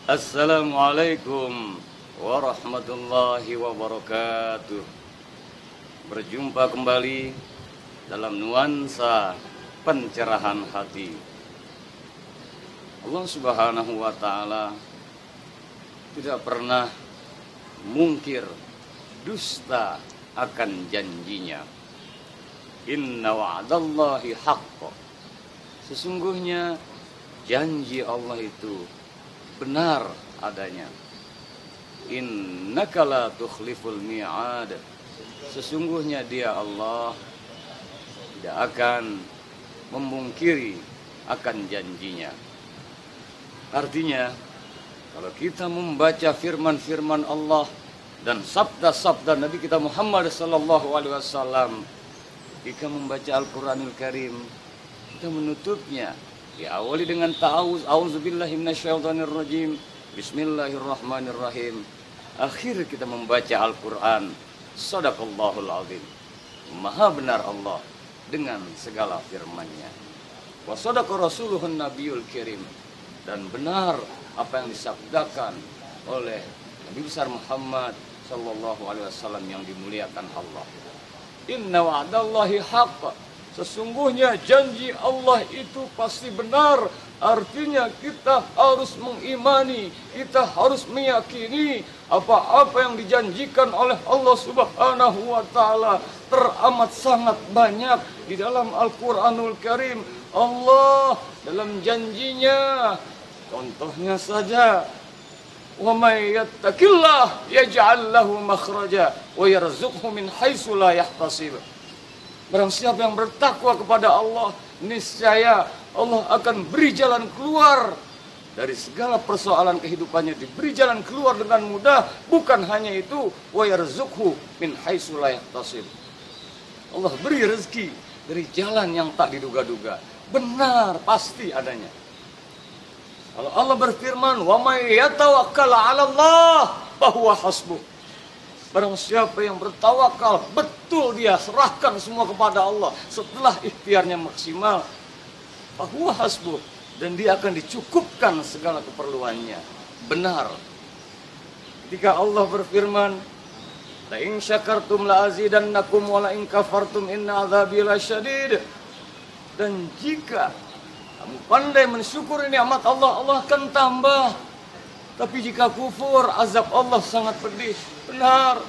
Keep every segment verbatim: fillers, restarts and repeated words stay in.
Assalamualaikum warahmatullahi wabarakatuh. Berjumpa kembali dalam nuansa pencerahan hati. Allah Subhanahu wa ta'ala tidak pernah mungkir dusta akan janjinya. Inna wa'adallahi haqq. Sesungguhnya janji Allah itu benar adanya. Innaka la tukhliful mi'ad. Sesungguhnya dia Allah tidak akan memungkiri akan janjinya. Artinya, kalau kita membaca firman-firman Allah dan sabda-sabda Nabi kita Muhammad sallallahu alaihi wasallam, jika membaca Al-Qur'anul Karim, kita menutupnya diawali dengan ta'awuz, a'udzubillahi minasyaitonirrajim, bismillahirrahmanirrahim. Akhir kita membaca Al-Quran, sadaqallahul azim. Maha benar Allah dengan segala firman-Nya. Wa sadaqa rasuluhun nabiyul kirim. Dan benar apa yang disabdakan oleh Nabi besar Muhammad sallallahu alaihi wasallam yang dimuliakan Allah. Inna wa'adallahi haqq. Sesungguhnya janji Allah itu pasti benar. Artinya kita harus mengimani, kita harus meyakini apa-apa yang dijanjikan oleh Allah Subhanahu wa ta'ala. Teramat sangat banyak di dalam Al-Quranul Karim. Allah dalam janjinya, contohnya saja, wa may yattaqillah yaj'al lahu makhraja wa yarzuqhu min haitsu la yahtasib. Barang siapa yang bertakwa kepada Allah, niscaya Allah akan beri jalan keluar dari segala persoalan kehidupannya, diberi jalan keluar dengan mudah. Bukan hanya itu, wa yarzuqhu min haitsu la yahtasib. Allah beri rezeki dari jalan yang tak diduga-duga. Benar, pasti adanya. Kalau Allah berfirman, wa may yatawakkal 'ala Allah fa huwa hasbuh. Barang siapa yang bertawakal, betul dia serahkan semua kepada Allah setelah ikhtiarnya maksimal, fahuwa hasbuh, dan dia akan dicukupkan segala keperluannya. Benar. Ketika Allah berfirman, la in syakartum la azidannakum wa la in kafartum inna adzabi lasyadid. Dan jika kamu pandai mensyukuri nikmat Allah, Allah akan tambah. Tapi jika kufur, azab Allah sangat pedih. Benar.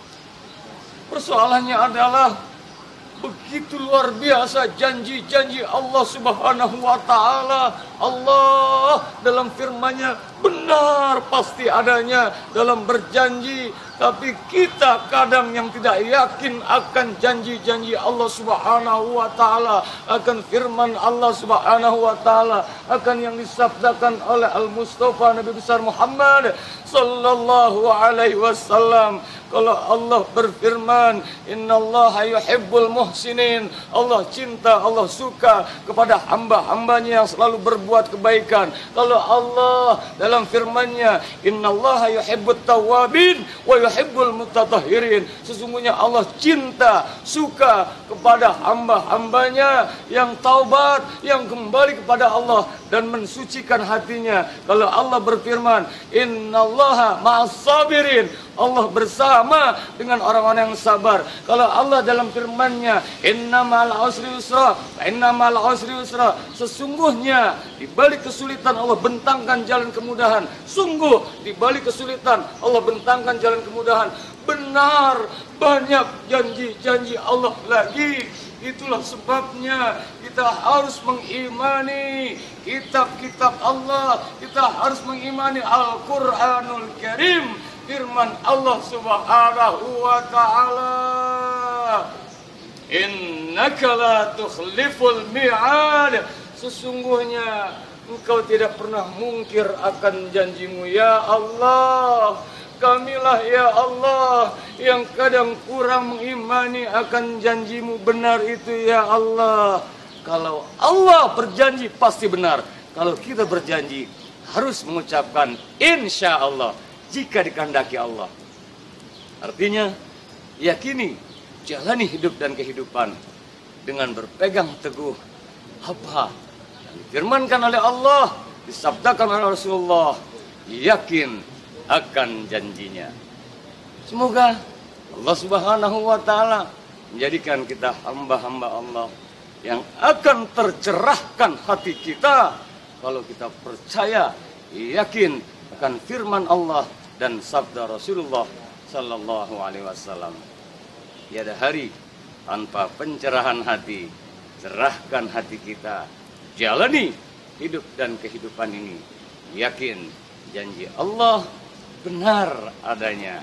Persoalannya adalah begitu luar biasa janji-janji Allah Subhanahu wa ta'ala. Allah dalam firman-Nya benar pasti adanya dalam berjanji. Tapi kita kadang yang tidak yakin akan janji-janji Allah Subhanahu wa ta'ala, akan firman Allah Subhanahu wa ta'ala, akan yang disabdakan oleh Al-Mustafa Nabi besar Muhammad sallallahu alaihi wasallam. Kalau Allah berfirman, innallaha yuhibbul muhsinin. Allah cinta, Allah suka kepada hamba-hambanya yang selalu berbuat kebaikan. Kalau Allah dalam firman-Nya, innallaha yuhibbut tawwabin wa yuhibbul mutatahhirin. Sesungguhnya Allah cinta, suka kepada hamba-hambanya yang taubat, yang kembali kepada Allah dan mensucikan hatinya. Kalau Allah berfirman, innallaha ma'as sabirin. Allah bersama dengan orang-orang yang sabar. Kalau Allah dalam firman-Nya, innamal usri yusra, innamal usri yusra. Sesungguhnya di balik kesulitan Allah bentangkan jalan kemudahan. Sungguh di balik kesulitan Allah bentangkan jalan kemudahan. Benar, banyak janji-janji Allah lagi. Itulah sebabnya kita harus mengimani kitab-kitab Allah. Kita harus mengimani Al-Quranul Karim, firman Allah Subhanahu wa ta'ala. Innaka la tukhliful mi'ad. Sesungguhnya Engkau tidak pernah mungkir akan janjimu, ya Allah. Kamilah ya Allah yang kadang kurang mengimani akan janjimu benar itu, ya Allah. Kalau Allah berjanji pasti benar. Kalau kita berjanji harus mengucapkan insya Allah jika dikehendaki Allah. Artinya yakini, jalani hidup dan kehidupan dengan berpegang teguh apa yang difirmankan oleh Allah, disabdakan oleh Rasulullah. yakin akan janjinya. Semoga Allah Subhanahu wa Ta'ala menjadikan kita hamba-hamba Allah yang akan tercerahkan hati kita kalau kita percaya, yakin akan firman Allah dan sabda Rasulullah Sallallahu Alaihi Wasallam. Tiada hari tanpa pencerahan hati. Cerahkan hati kita, jalani hidup dan kehidupan ini. Yakin janji Allah benar adanya.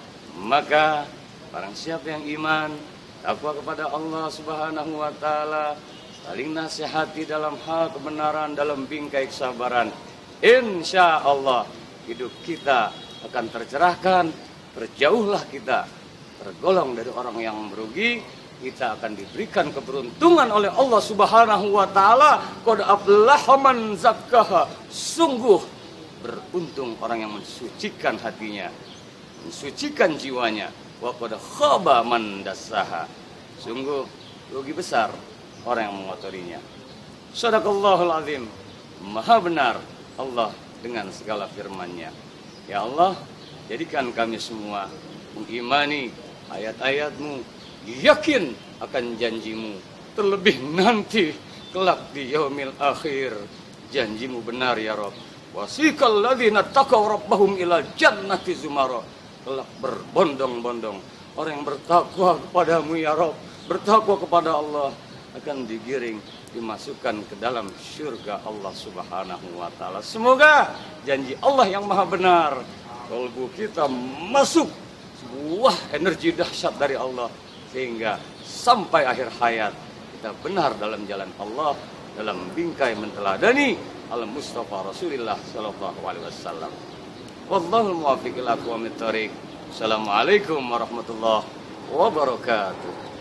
Maka barang siapa yang iman, takwa kepada Allah Subhanahu wa Ta'ala, saling nasihati dalam hal kebenaran, dalam bingkai kesabaran, insya Allah hidup kita akan tercerahkan. Berjauhlah kita tergolong dari orang yang merugi. Kita akan diberikan keberuntungan oleh Allah Subhanahu wa Ta'ala. Qad aflaha man zakkaha. Sungguh beruntung orang yang mensucikan hatinya, mensucikan jiwanya. Wa qad khaba man dassaha. Sungguh rugi besar orang yang mengotorinya. Shadaqallahul azim. Maha benar Allah dengan segala firman-Nya. Ya Allah, jadikan kami semua mengimani ayat-ayat-Mu, yakin akan janji-Mu, terlebih nanti kelak di yaumil akhir. Janji-Mu benar ya Rabb. Wasiqal ladzina taqaw rabbahum ila jannati zumara. Kelak berbondong-bondong orang yang bertakwa kepadamu ya Rabb, bertakwa kepada Allah, akan digiring, dimasukkan ke dalam syurga Allah Subhanahu wa Ta'ala. Semoga janji Allah yang maha benar, kalbu kita masuk sebuah energi dahsyat dari Allah, sehingga sampai akhir hayat kita benar dalam jalan Allah, dalam bingkai menteladani al-Mustafa Rasulullah sallallahu alaihi wasallam. Wallahul muwaffiq ila aqwamit thoriq. Assalamualaikum warahmatullahi wabarakatuh.